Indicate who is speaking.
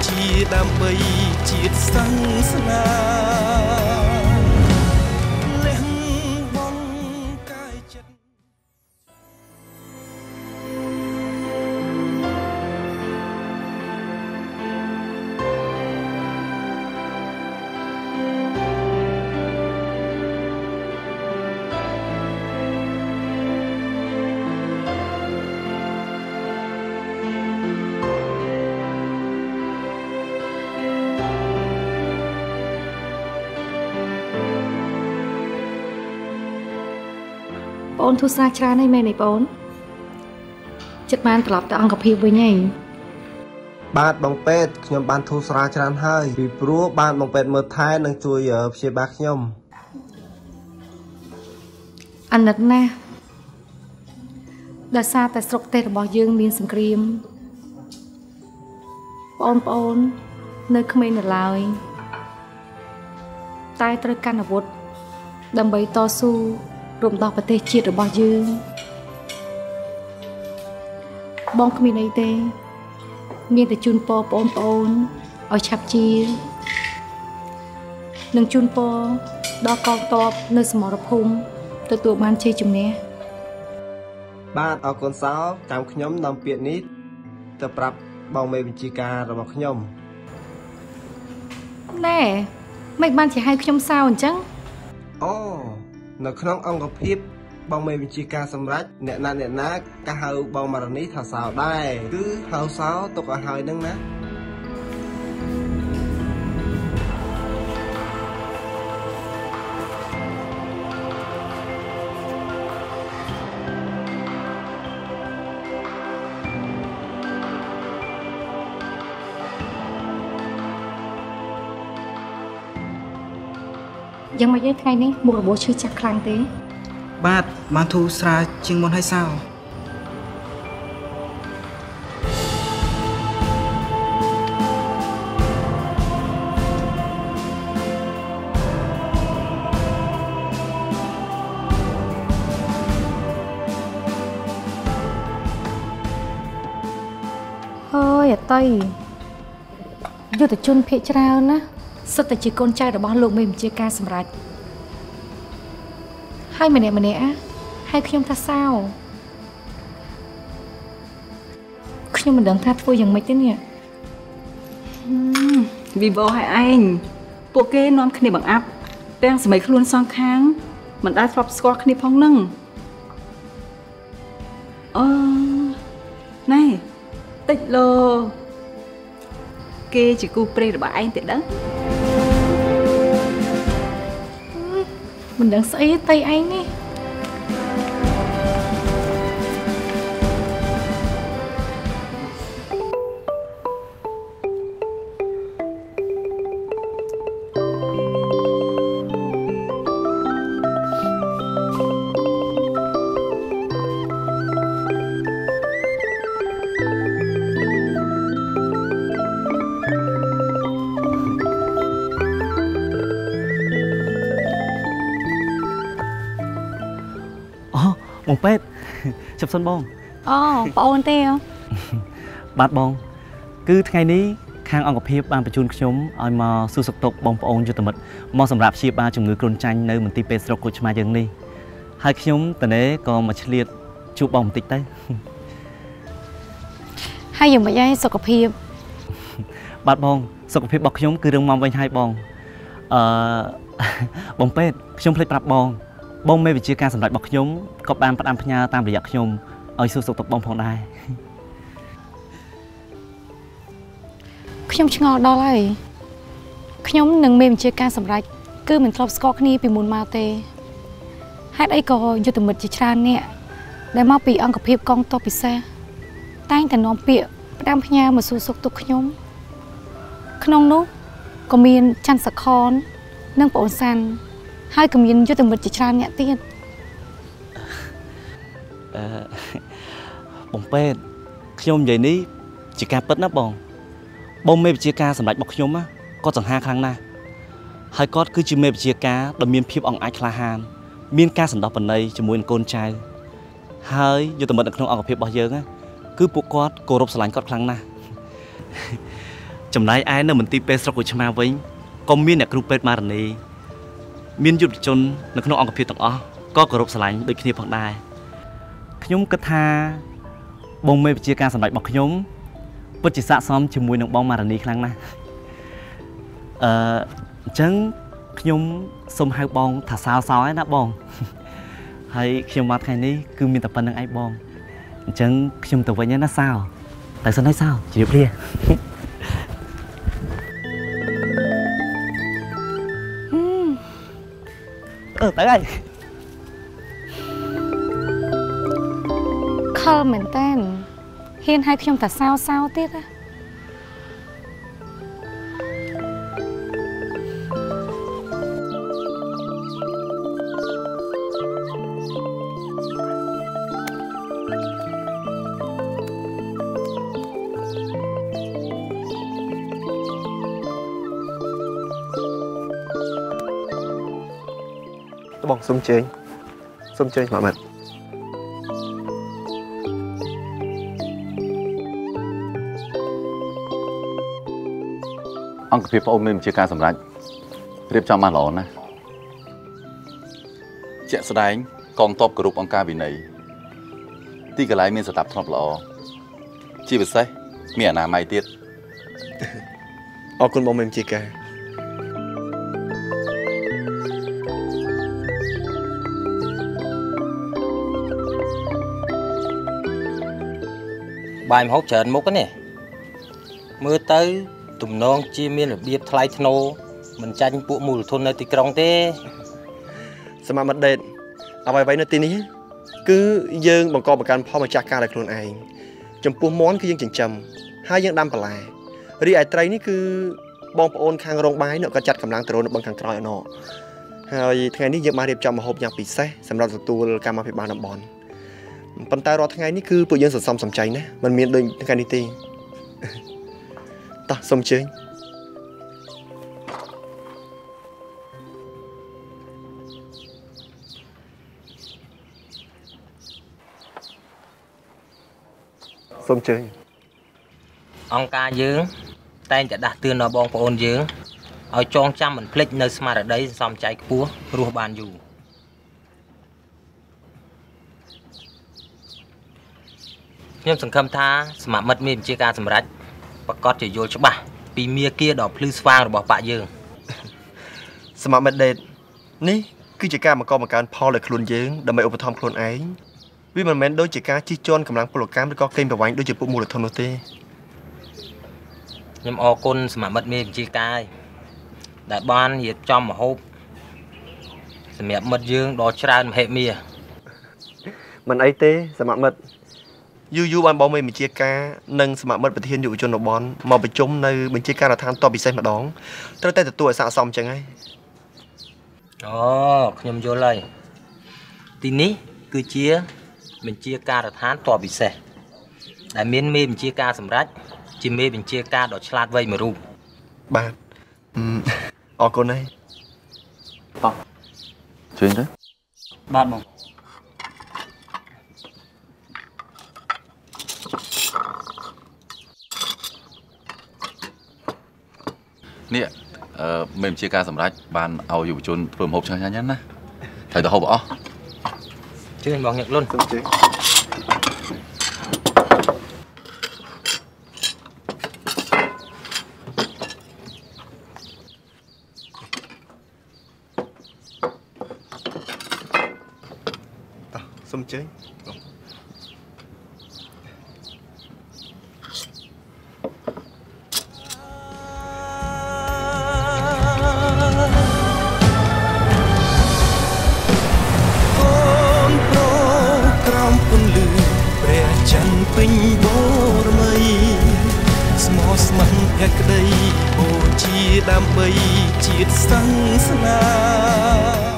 Speaker 1: ជាដើម្បីជាតិសាសនាលះបង់កាយចិត្ត
Speaker 2: អូនធូរស្រាច្រើនហើយមែនទេបងចិត្តបានត្រឡប់ទៅអង្គភាពវិញហើយ
Speaker 3: បាទបងពេទ្យខ្ញុំបានធូរស្រាលច្រើនហើយពីព្រោះបានបងពេទ្យមើលថែនិងជួយព្យាបាលខ្ញុំ
Speaker 2: អាណិតណាស់ដោយសារតែស្រុកទេសរបស់យើងមានសង្គ្រាមបង នៅក្មេងនៅឡើយតែត្រូវកាន់អាវុធដើម្បីតស៊ូរំដោះប្រទេសជាតិរបស់យើងបងគ្មានអីទេមានតែជូនពរបងឲ្យឆាប់ជានិងជូនពរដល់កងទ័ពនៅសមរភូមិទទួលបានជ័យជំនះ
Speaker 3: បាទអរគុណសោចាំខ្ញុំនាំពាក្យនេះទៅប្រាប់បងមេបញ្ជាការរបស់ខ្ញុំ
Speaker 2: ណែមិនបានជាហៅខ្ញុំសោអញ្ចឹង
Speaker 3: អូនៅក្នុងអង្គភាពបងមេបញ្ជាការសម្រេចអ្នកណាក៏ហៅបងមរនីថាសោដែរគឺហៅសោទុកឲ្យហើយនឹងណា
Speaker 2: យ៉ាងម៉េចថ្ងៃនេះមុខរបួសឈឺចាស់ខ្លាំងទេ
Speaker 4: បាទបានធូរស្រាលជាងមុនហើយសោ
Speaker 2: ហើយអតីយុទ្ធជនភាគច្រើនណាសិតតែជាកូនចៅរបស់លោកមេបញ្ជាការសម្រេចហើយម្នាក់ហើយខ្ញុំថាសោខ្ញុំមិនដឹងថាធ្វើយ៉ាងម៉េចទេនេះ
Speaker 5: វីវ៉ូឲ្យឯងពួកគេនាំគ្នាបង្អាប់ទាំងសម័យខ្លួនសងខាងមិនដែលធ្លាប់ស្គាល់គ្នាផងនឹងណែតិចលោគេជាគូព្រេងរបស់ឯងទេដឹង
Speaker 2: មិនដឹងស្អីទេឯងនេះ
Speaker 6: បងពេទ្យជប់សិនបង
Speaker 2: អូបងអូនទេ
Speaker 6: បាទបងគឺថ្ងៃនេះខាងអង្គភាពបានបញ្ជូនខ្ញុំឲ្យមកសួរសុខទុក្ខបងប្អូនយុទ្ធមិត្តមកសម្រាប់ព្យាបាលជំងឺគ្រុនចាញ់នៅមន្ទីរពេទ្យស្រុកគូឆ្មាយើងនេះហើយខ្ញុំតនេក៏មកឆ្លៀតជួបបងបន្តិចទៅ
Speaker 2: ហើយយ៉ាងម៉េចហើយសុខភាព
Speaker 6: បាទបងសុខភាពរបស់ខ្ញុំគឺរឹងមាំវិញហើយបងបងពេទ្យខ្ញុំភ្លេចប្រាប់បងមេវិជាការសម្រាប់របស់ខ្ញុំក៏បានផ្ដាំផ្ញើតាមរយៈខ្ញុំឲ្យសួរសុខទុក្ខបងផងដែរ
Speaker 2: ខ្ញុំឆ្ងល់ដល់ហើយខ្ញុំនិងមេវិជាការសម្រាប់គឺមិនធ្លាប់ស្គាល់គ្នាពីមុនមកទេហេតុអីក៏យុទ្ធមិត្តជាច្រើនអ្នកដែលមកពីអង្គភាពកងទ័ពពិសេសតែងតែនាំពាក្យផ្ដាំផ្ញើមកសួរសុខទុក្ខខ្ញុំក្នុងនោះក៏មានច័ន្ទសខននិងប្អូនសាន់ហើយក៏មានយុទ្ធមិត្តជាច្រើនអ្នកទៀត
Speaker 6: បងពេទ្យខ្ញុំនិយាយនេះជាការពិតណាបងមេវិជាការសម្រាប់របស់ខ្ញុំគាត់សង្ហាខ្លាំងណាស់ហើយគាត់គឺជាមេវិជាការដ៏មានភាពអង្អាចក្លាហានមានការសន្តោសប្រណីជាមួយនឹងកូនចៅហើយយុទ្ធមិត្តនៅក្នុងអង្គភាពរបស់យើងគឺពួកគាត់គោរពស្រឡាញ់គាត់ខ្លាំងណាស់ចំណាយឯនៅមន្ទីរពេទ្យស្រុកឧឆ្មាវិញក៏មានអ្នកគ្រូពេទ្យម៉ារនីមានយុទ្ធជននៅក្នុងអង្គភាពទាំងអស់ក៏គោរពស្រឡាញ់ដូចគ្នាផងដែរខ្ញុំគិតថាបងមេវិជាការសម្ដែងរបស់ខ្ញុំពិតជាស័ក្តិសមជាមួយនឹងបងម៉ារនីខ្លាំងណាស់អញ្ចឹងខ្ញុំសូមហៅបងថាសោឯណាបងហើយខ្ញុំមកថ្ងៃនេះគឺមានតែប៉ុណ្្នឹងឯងបងអញ្ចឹងខ្ញុំទៅវិញណាសោតែសិនហើយសោជម្រាបលាទៅហើយ
Speaker 2: ខលមែនតើហ៊ានឲ្យខ្ញុំតាសោទៀតណា
Speaker 3: បងសុំជើញស្មាមិត្ត
Speaker 7: អង្គភាពប្អូនមានជាការសម្រេចរៀបចំបានល្អណាស់ជាក់ស្ដែងកងទ័ពគោរពអង្គការវិន័យទីកន្លែងមានស្ថាបភាពល្អជាពិសេសមានអនាម័យទៀត
Speaker 3: អរគុណបងមានជាការ
Speaker 8: បាយម្ហូបច្រើនមុខនេះមើលទៅទំនងជាមានរបៀបថ្លៃថ្នូរមិនចាញ់ពួកមូលធននៅទីក្រុងទេ
Speaker 3: សមមិត្តដេតអ្វីៗនៅទីនេះគឺយើងបង្កបង្កើនផលម្ចាស់ការដោយខ្លួនឯងចំពោះមាន់គឺយើងចិញ្ចឹមហើយយើងដាំបន្លែរីឯត្រីនេះគឺបងប្អូនខាងរោងបាយនោះក៏ចាត់កម្លាំងទៅរកនៅបឹងខាងក្រោយអណោហើយថ្ងៃនេះយើងបានរៀបចំម្ហូបយ៉ាងពិសេសសម្រាប់ទទួលកម្មវិធីបានតំបន់ប៉ុន្តែរាល់ថ្ងៃនេះគឺពួកយើងសន្សំសំចៃណាមិនមានដូចថ្ងៃនេះទេតោះសូមអញ្ជើញសូមអញ្ជើញ
Speaker 8: អង្គការយើងតែងតែដាស់តឿនដល់បងប្អូនយើងឲ្យចងចាំមិនភ្លេចនៅស្មារតីសន្សំចៃខ្ពស់រស់បានយូរខ្ញុំសង្ឃឹមថាសមាមិត្តមានវិជាការសម្រេចប្រកាសជាយល់ច្បាស់ពីមាគ៌ាដ៏ភ្លឺស្វាងរបស់បកយើង
Speaker 3: សមាមិត្តដេតនេះគឺជាការបង្កបង្កើនផលដល់ខ្លួនយើងដើម្បីឧបត្ថម្ភខ្លួនឯងវាមិនមែនដូចជាការជិះជាន់កម្លាំងពលកម្មឬក៏កេងប្រវ័ញ្ចដូចជាពួកមូលធននោះទេ
Speaker 8: ខ្ញុំអរគុណសមាមិត្តមានវិជាការដែលបានរៀបចំម្ហូបសម្រាប់មិត្តយើងដ៏ច្រើនមហិមា
Speaker 3: មិនអីទេសមាមិត្តយូរបានបងមេបញ្ជាការនិងសមាមិត្តប្រធានយុវជនតំបន់មកប្រជុំនៅបញ្ជាការដ្ឋានតបពិសេសម្ដងត្រូវតែទទួលឲ្យស័ក្តិសមអញ្ចឹងហើយ
Speaker 8: អូខ្ញុំយល់ហើយទីនេះគឺជាបញ្ជាការដ្ឋានតបពិសេសដែលមានមេបញ្ជាការសម្រាប់ជាមេបញ្ជាការដ៏ឆ្លាតវៃមួយរូប
Speaker 3: បាទអរគុណហើយ
Speaker 7: បងជួយទៅ
Speaker 6: បាទបង
Speaker 7: នេះមានជាការសម្រេចបានឲ្យយុវជនធ្វើម្ហូបឆ្ងាញ់ៗណាត្រូវទៅហូបអស់
Speaker 8: ជឿបងញឹកលុន
Speaker 3: សូមជឿសូមជឿ
Speaker 1: ពេញបូរមីស្មោះស្ម័គ្រភក្តីបូជាដើម្បីជាតិសាសនា